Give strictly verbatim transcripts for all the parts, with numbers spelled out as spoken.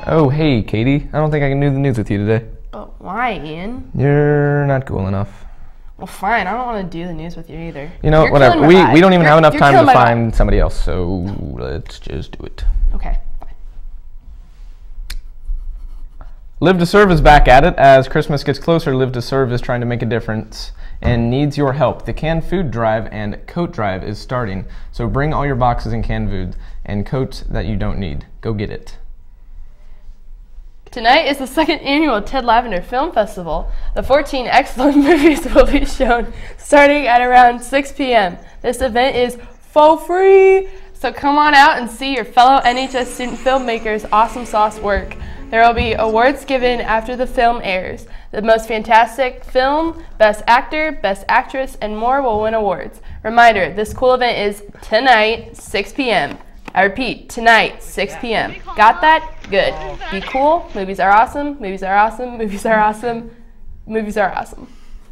Oh, hey, Katie. I don't think I can do the news with you today. But why, Ian? You're not cool enough. Well, fine. I don't want to do the news with you either. You know, You're whatever. We vibe. we don't even you're, have enough time to find vibe. somebody else, so let's just do it. Okay, fine. Live to Serve is back at it. As Christmas gets closer, Live to Serve is trying to make a difference and needs your help. The canned food drive and coat drive is starting, so bring all your boxes and canned food and coats that you don't need. Go get it. Tonight is the second annual Ted Lavender Film Festival. The fourteen excellent movies will be shown starting at around six p m This event is for free, so come on out and see your fellow N H S student filmmakers' awesome sauce work. There will be awards given after the film airs. The most fantastic film, best actor, best actress, and more will win awards. Reminder, this cool event is tonight, six p m I repeat, tonight, six p m Got that? Good. Be cool. Movies are awesome. Movies are awesome. Movies are awesome. Movies are awesome.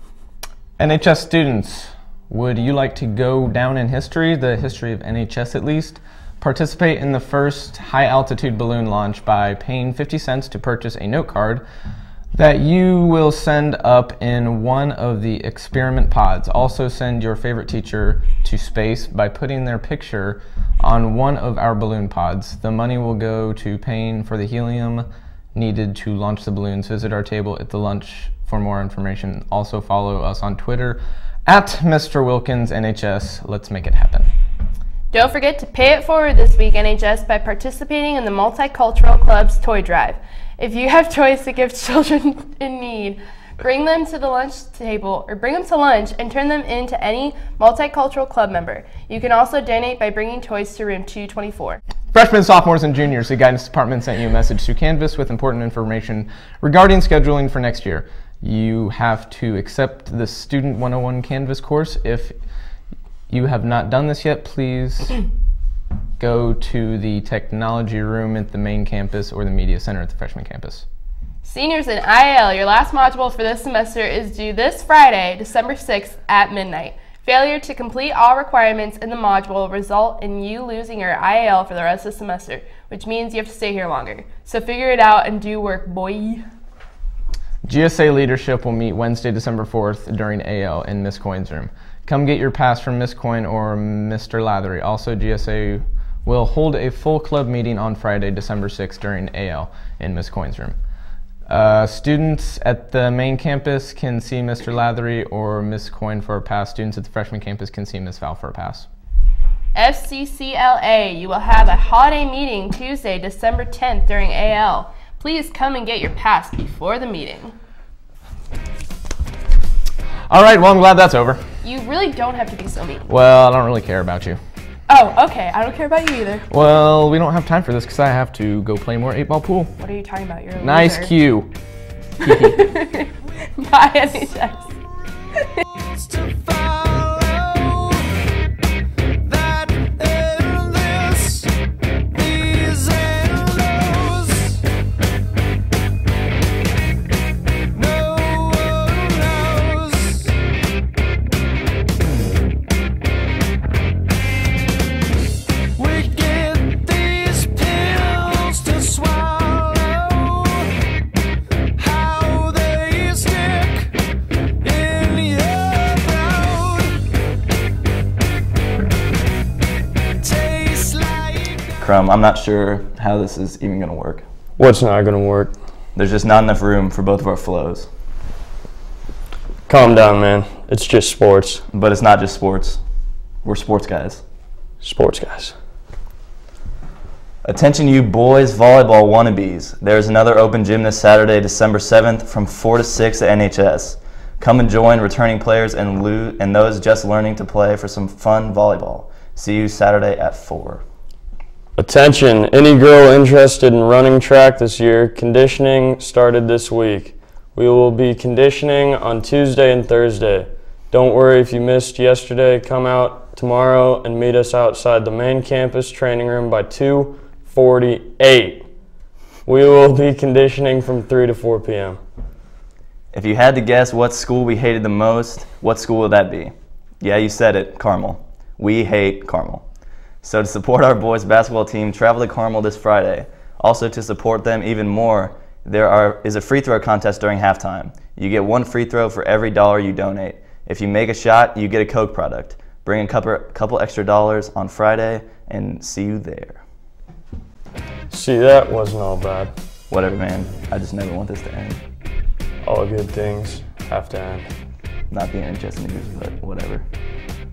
N H S students, would you like to go down in history, the history of N H S at least? Participate in the first high-altitude balloon launch by paying fifty cents to purchase a note card that you will send up in one of the experiment pods. Also send your favorite teacher to space by putting their picture on one of our balloon pods. The money will go to paying for the helium needed to launch the balloons. Visit our table at the lunch for more information. Also follow us on Twitter at Mister Wilkins N H S. Let's make it happen. Don't forget to pay it forward this week, N H S, by participating in the Multicultural Club's Toy Drive. If you have toys to give children in need, bring them to the lunch table or bring them to lunch and turn them in to any Multicultural Club member. You can also donate by bringing toys to room two twenty-four. Freshmen, sophomores, and juniors, the guidance department sent you a message to Canvas with important information regarding scheduling for next year. You have to accept the Student one oh one Canvas course. If you have not done this yet, please go to the technology room at the main campus or the media center at the freshman campus. Seniors in I L, your last module for this semester is due this Friday, December sixth at midnight. Failure to complete all requirements in the module will result in you losing your I L for the rest of the semester, which means you have to stay here longer. So figure it out and do work, boy. G S A leadership will meet Wednesday, December fourth during A L in Miss Coyne's room. Come get your pass from Miss Coyne or Mister Lathery. Also, G S A will hold a full club meeting on Friday, December sixth during A L in Miss Coyne's room. Uh, students at the main campus can see Mister Lathery or Miss Coyne for a pass. Students at the freshman campus can see Miss Val for a pass. F C C L A, you will have a holiday meeting Tuesday, December tenth during A L. Please come and get your pass before the meeting. All right, well, I'm glad that's over. You really don't have to be so mean. Well, I don't really care about you. Oh, okay. I don't care about you either. Well, we don't have time for this because I have to go play more eight ball pool. What are you talking about? You're a Nice loser. cue. Bye, N H S. Crumb, I'm not sure how this is even going to work. What's not going to work? There's just not enough room for both of our flows. Calm down, man. It's just sports. But it's not just sports. We're sports guys. Sports guys. Attention you boys volleyball wannabes. There's another open gym this Saturday, December seventh from four to six at N H S. Come and join returning players and, lo- and those just learning to play for some fun volleyball. See you Saturday at four. Attention, any girl interested in running track this year, conditioning started this week. We will be conditioning on Tuesday and Thursday. Don't worry if you missed yesterday, come out tomorrow and meet us outside the main campus training room by two forty-eight. We will be conditioning from three to four p m If you had to guess what school we hated the most, what school would that be? Yeah, you said it, Carmel. We hate Carmel. So to support our boys basketball team, travel to Carmel this Friday. Also, to support them even more, there are, is a free throw contest during halftime. You get one free throw for every dollar you donate. If you make a shot, you get a Coke product. Bring a couple, couple extra dollars on Friday and see you there. See, that wasn't all bad. Whatever, man. I just never want this to end. All good things have to end. Not the N H S news, but whatever.